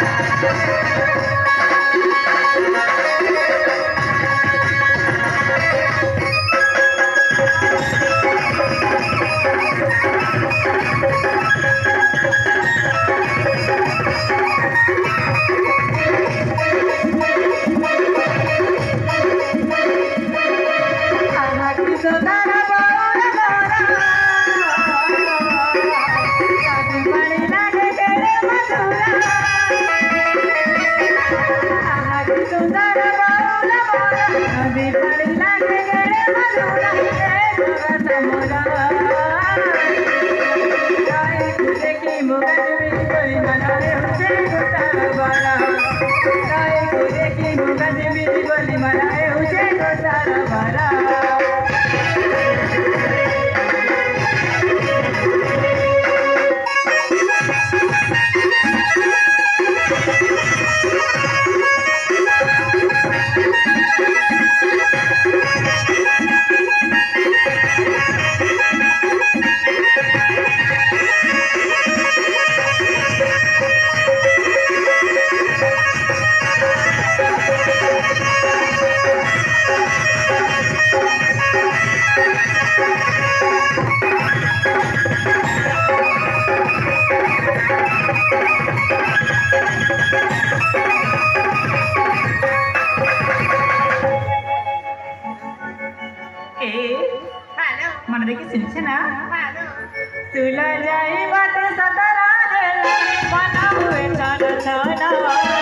मन देखी सुनছে ना तुला जाई बात सतरा देला बना हुए छाना छाना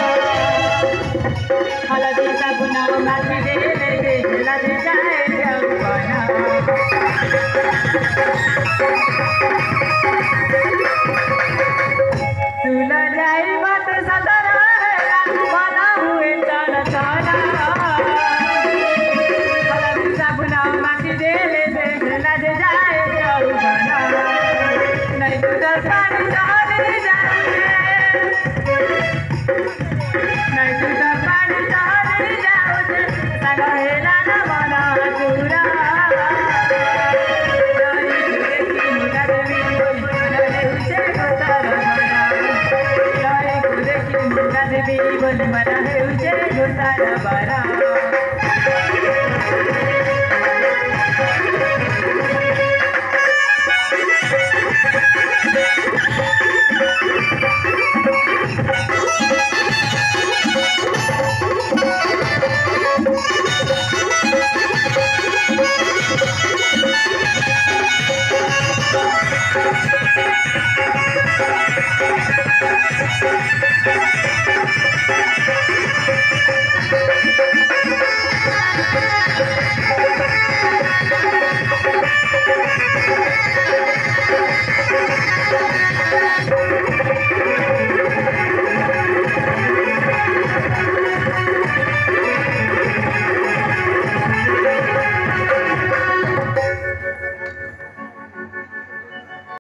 हलदी सगुना माटी दे ले लग जाए जवाना तुला जाई बात सतरा देला बना हुए छाना छाना हलदी सगुना माटी दे ले लग जाए जवाना नहीं तो दर्शन जाने जाए नहीं तो दर्शन जाने जाओ सगहेला न बना चूरा बोल मरा है उसे गुसारा बारा